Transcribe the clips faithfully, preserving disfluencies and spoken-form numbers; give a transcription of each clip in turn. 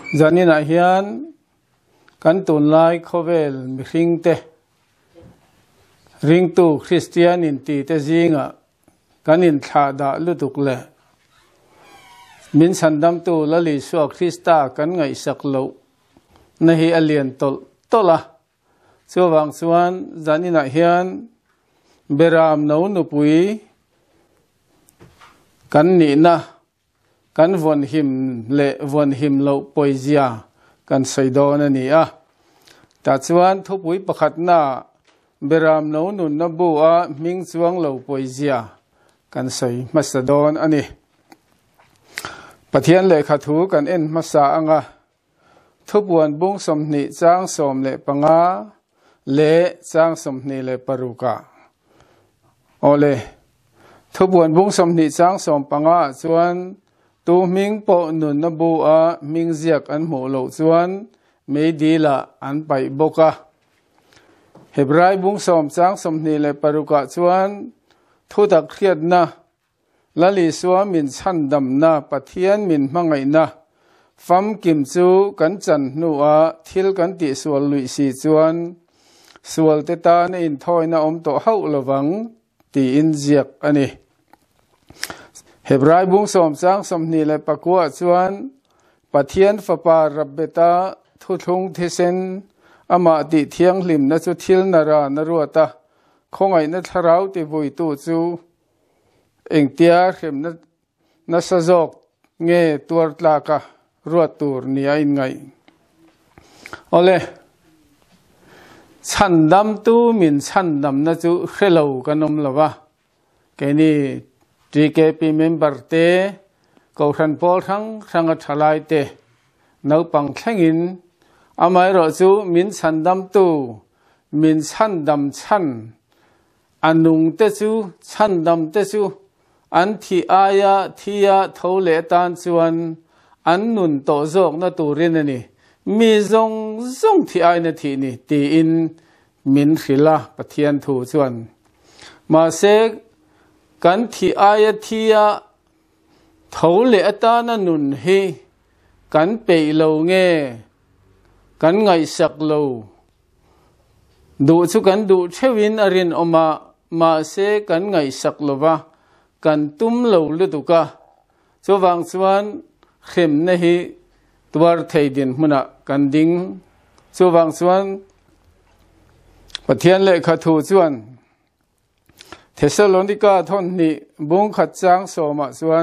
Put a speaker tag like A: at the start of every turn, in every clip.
A: Zanin ahian kan tun lai khovel mi hring te ring tu Christian in ti te zinga kan in thla da lutuk le min sandam tu lali su Krista kan ngai sak lo na hi alien tol tola so wang suan zanin ahian beram no nu pui kan ni na kan von him le von him lo poizia kan saidon ani a ta chuan thupui pakhat na beram no nun na bu a ming chuang lo poizia kan sai masadon ani pathian le khathu kan en masa anga thupuan bung somni chang som le panga le chang somni le paruka ole thupuan bung somni chang som panga chuan tu ming po nun na bu a ming ziak an mo lo chuan mei dila an pai boka hebrai bung som chang somni le paruka chuan thu tak khiat na lali suwa min chan dam na pathian min mangai na fam kim chu kan chan nu a thil kan ti sual lui si chuan sual te ta na in thoi na om to hau lawang ti in ziak ani hebrai bung som chang somni le pakua chuan pathian fapa rabbeta thu thung thisen ama ti thiang lim na chu thil na ra na ruata khongai na tharau ti vui tu chu engtia khem na na sajok nge tur tlaka ruat tur ni a in ngai ole chandam tu min chandam na chu khelo kanom lawa ke ni T K P member te ko than pol thang thang thalai te no pang thlengin amai ro chu min chandam tu min chandam chan anung te chu chandam te chu an thi aya thia thole tan chuan an nun to jok na turin ani mi zong zong thi ai na thi ni ti in min khila pathian thu chuan ma se kan thi aya thia thole atana nun hi kan pe lo nge kan ngai sak lo du chu kan du thewin arin oma ma se kan ngai sak lova kan tum lo lutuka so wang chuan khem na hi twar theidin hmuna kan ding so wang chuan pathian le kha thu chuan Thessalonica thon ni bung khat chang soma chuan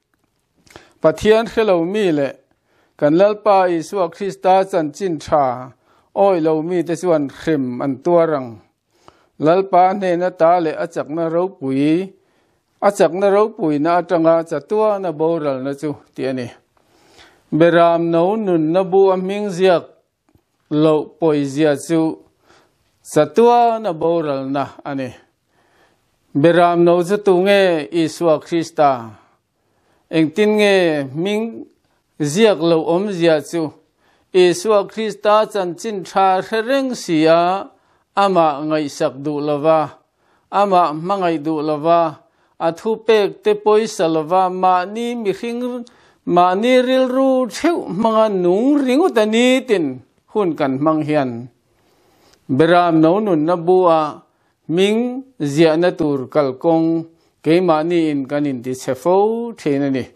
A: pathian khelo mi le kan lalpa Isu Krista chan chin tha oi lo mi te chuan khem an tuarang lalpa ne na ta le achak na ro pui achak na ro pui na atanga chatua na boral na chu ti ani beram no nun na bu aming ziak lo poizia chu chatua na boral na ani beram no chu tu nge Isu Krista engtin nge ming ziak lo om zia chu Isu Krista chan chin tha reng sia ama ngai sak du lova ama mangai du lova athu pek te poisa lova ma ni mi hring ma ni ril ru theu manga nung ringu tani tin hun kan mang hian beram no nun na bua ming zia na tur kalkong ke mani in kanin ti chefo thena ni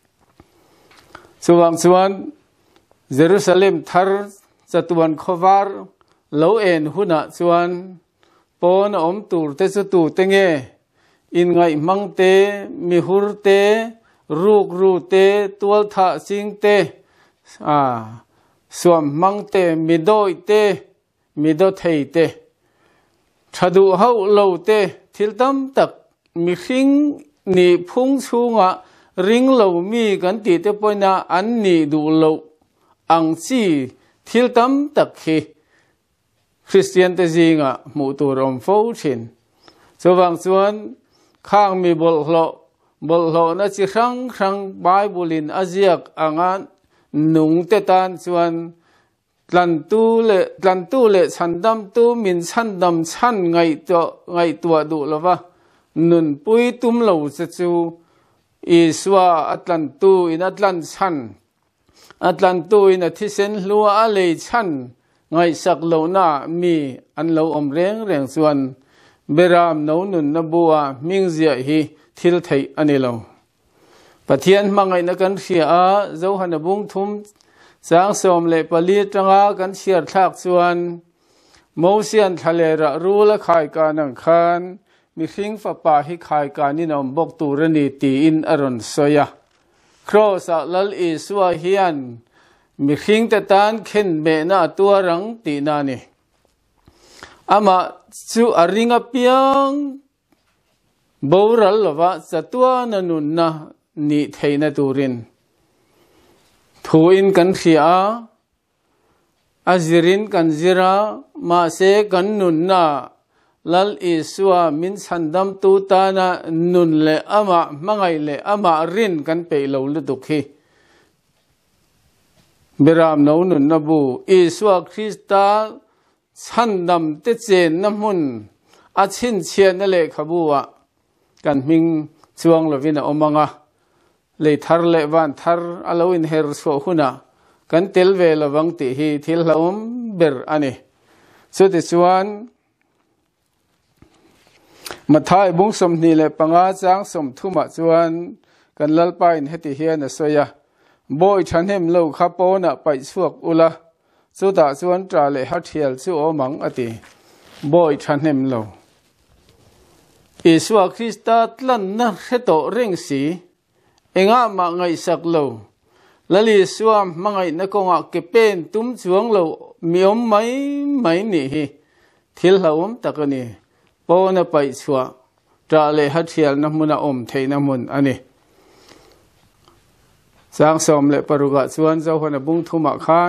A: chuwang chuan Jerusalem thar chatuan khowar lo en huna chuan pon om tur te chu tu tenge in ngai mangte mi hur te ruk ru te tual tha sing te a suam mangte mi doi te mi do thei te thadu hau lo te thil tam tak mi hring ni phung chunga ring lo mi kan ti te poina an ni du lo ang chi thil tam tak khi Christian te zinga mu tu rom fo thin so wang chuan khang mi bol hlo bol hlo na chi rang rang Bible in aziak angan nung te tan chuan tlan tu le tlan tu le chandam tu min chandam chan ngai to ngai tua du lova nun pui tum lo chu Iswa atlan tu in atlan chan atlan tuin a thisen hlua a lei chan ngai sak lo na mi an lo om reng reng chuan beram no nun na bua ming zia hi thil thei ani lo pathian mangai na kan ria a zo han bung thum sang som le pali tanga kan siar thak chuan Mosian thalera rula khai ka nang khan mi hring fa pa hi khai ka ni nom bok turani ti in aron soya cross a lal i suwa hian mi hring ta tan khen me na tua rang ti na ni ama chu aringa piang boral lawa chatua na nun na ni theina turin thuin kan khia azirin kan zira ma se kan nun na lal iswa min sandam tu ta na nun le ama mangai le ama rin kan pe lo lu dukhi beram no nun na bu iswa krista sandam te chen na mun a chin chian na le khabuwa kan ming chuang lovina omanga le thar le van thar aloin her so huna kan tel ve lawang ti hi thil hlom ber ani so ti chuan mathai bung som ni le panga chang som thuma chuan kan lalpa in heti hian a soya boy thanem lo kha po na pai chuak ula chu da chuan tra le ha thial chu omang ati boy thanem lo Iswa Krista tlan na heto reng si enga ma ngai sak lo lali suam mangai na konga ke pen tum chuang lo miom mai mai ni hi thil hlawm takani pona pai chua tra le hathial na muna om theina mun ani sang som le paruga chuan zo hona bung thuma khan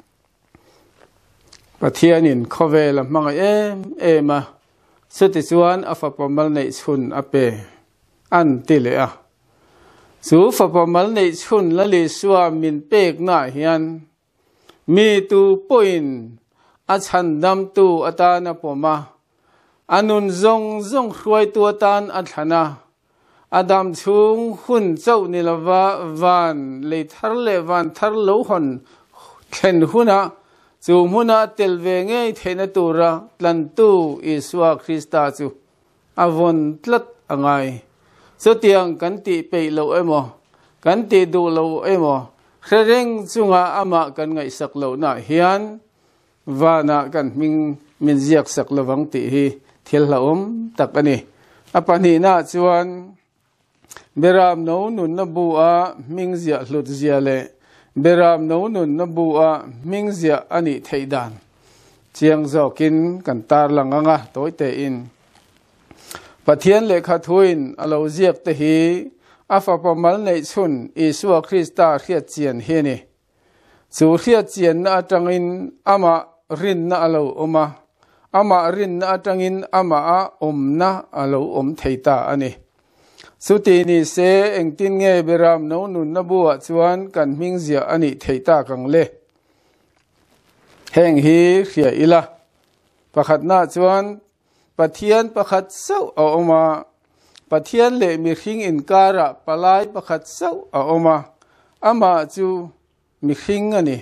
A: pathianin khovel mangai em ema suti chuan afa pamal nei chhun ape an tile a su fa pamal nei chhun lali suwa min pek na hian mi tu point a chandam tu atana poma anun zong zong khruai tu tan athana adam chung hun chau ni lawa van le thar le van thar lo hon khen huna chu muna telve nge thena tura tlan tu iswa krista chu avon tlat angai so tiang kan ti pe lo emo kan ti du lo emo khreng chunga ama kan ngai sak lo na hian wana kan ming min ziak sak lawang ti hi thil hlawm tak ani apani na chuan beram no nun na bu a ming zia hlut zia le beram no nun na bu a ming zia ani theidan chiang zokin kan tar langanga toite in pathian lekha thuin alo ziak te hi afa pamal nei chun iswa krista khia chian he ni chu khia chian na atangin ama rin na alo oma ama rin na atangin ama a omna alo om theita ani suti ni se engtin nge beram no nun na buwa chuan kan ming zia ani theita kang le heng hi khia ila pakhat na chuan pathian pakhat sau a oma pathian le mi hring in kara palai pakhat sau a oma ama chu mi hring ani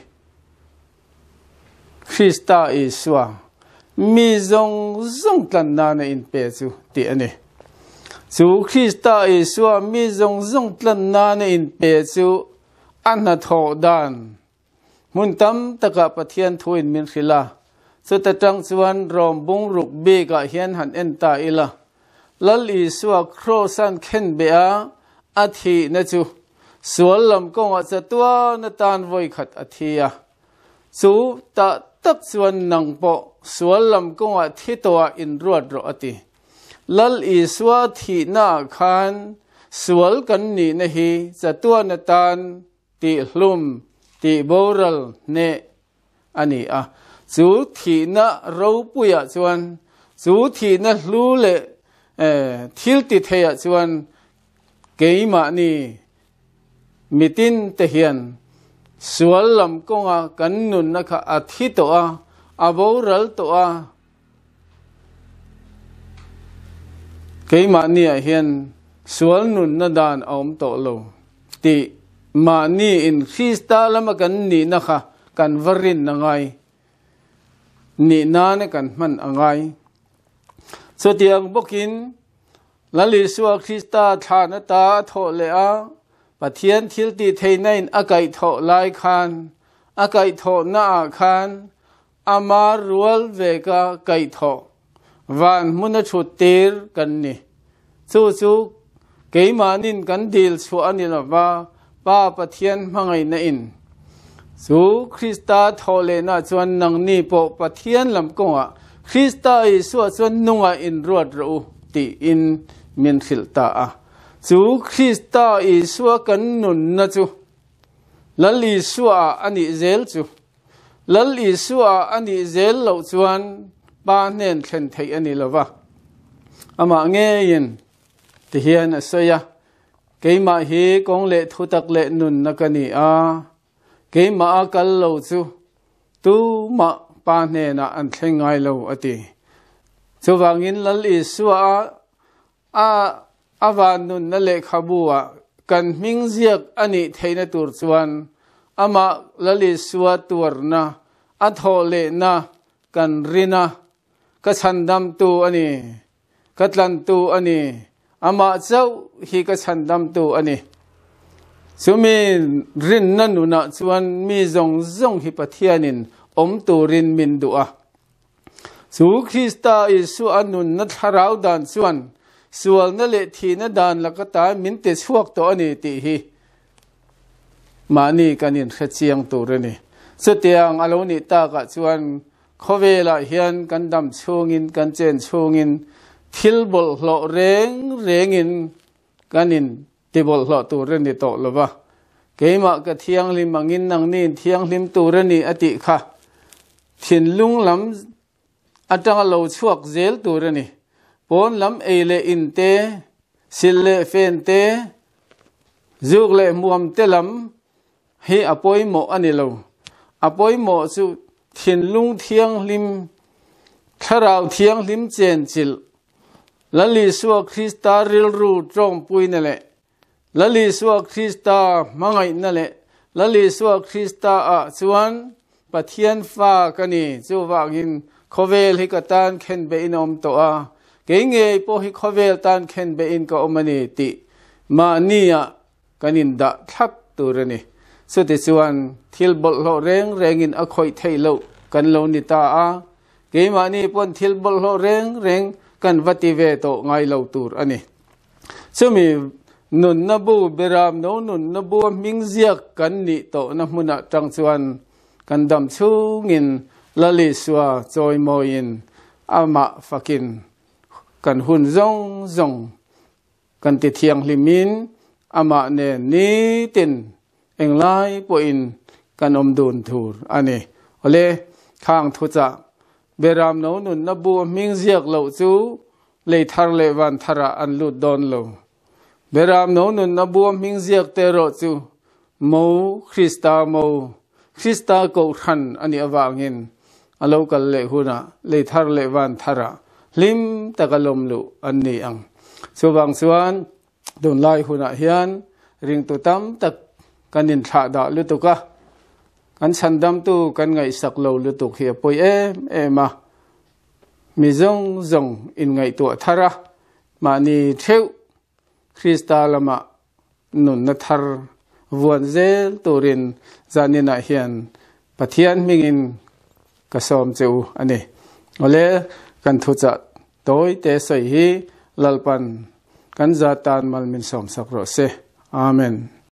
A: Krista iswa mi zong zong tlan na na in pe chu ti ani chu Krista iswa mi zong zong tlan na na in pe chu anna tho dan mun tam taka pathian thuin min khila so ta tang chuan rom bung ruk be ka hian han en ta ila lal iswa crossan khen be a athi na chu sual lam ko wa chatwa na tan voi khat athia chu ta tak chuan nang po sual lam ko wa thi to in ruat ro ati lal iswa thi na khan sual kan ni na hi chatwa na tan ti hlum ti boral ne ani a chu thi na ro puya chuan chu thi na hlu le eh thil ti theya chuan keima ni mitin te hian sual lam konga kan nun na kha athi to a aboral to a keima ni a hian sual nun na dan om to lo ti mà ni in Krista lama kan ni na kha kan varin na ngai ni na ne kan man angai so tiang bokin lali suwa Krista thana ta tho le a pathian thil ti theinain akai tho lai khan akai tho na khan amar rual veka kai tho van muna chutir kan ni chu chu keimanin kan dil chu anila wa pa pathian mangai na in chu Krista tho le na chuan nang ni po pathian lam konga Krista isu chuan nunga in ruat ro ti in min khilta a chu Krista isu kan nun na chu lali suwa ani zel chu lali suwa ani zel lo chuan ba nen thlen thei ani lova ama nge yin ti hian asaya keima hi kong le thutak le nun na kani a keima akal lo chu tu ma pa ne na an thengai lo ati chuwangin lali suwa a awan nun na le khabuwa kan ming ziak ani theina tur chuan ama lali suwa turna a thole na kan rina ka chandam tu ani ka tlan tu ani ama chau hi ka chandam tu ani sumi rin na nuna chuan mi zong zong hi pathianin om turin min du'a chu Krista isu anun na tharau dan chuan sual na le thi na dan lakata min te chuak to ani ti hi mani kanin khachiang turani sutiang aloni ta ka chuan khowela hian kan dam chungin kan chen chungin thilbol hlo reng rengin kanin tibol hlo turani to lova keima ka thiang lim mangin nang nin thiang lim turani ati kha thinlung lam atanga lo chuak zel turani pon lam eile inte sille fente zugle muam telam hi apoi mo anilo apoi mo chu thinlung thiang lim tharau thiang lim chen chil lali suwa Krista ril ru trong pui na le lali suwa Krista mangai na le lali suwa Krista a chuan pathian fa kani chu wagin khovel hi katan khen be inom to a kenge po hi khovel tan khen be in ka omani ti ma nia kanin da thak turani so ti chuan thil bol lo reng rengin a khoi thei lo kan lo ni ta a ke ma ni pon thil bol lo reng reng kan vati ve to ngai lo tur ani chumi nun na bu beram no nun na bu ming ziak kan ni to na hmuna tang chuan kan dam chungin lali suwa choi moin ama fakin kan hun zong zong kan ti thiang limin ama ne ni tin englai po in kan om dun thur ani ole khang thucha beram no nun na bu ming ziak lo chu le thar le wan thara an lut don lo beram no nun na bu ming ziak te ro chu mo Krista mo Krista ko khan ani awangin alo kal le huna le thar le wan thara lim takalom lu anni ang subang suan don lai huna hian ring tu tam tak kanin tha da lutuka kan chandam tu kan ngai sak lo lutuk hi poi em ema mi zong zong in ngai tu thara mani theu Krista lama nun na thar vuan zel turin zanina hian pathian mingin kasom cheu ani ole kan thucha toy te sai hi lalpan kan zatan mal min som sak ro se amen.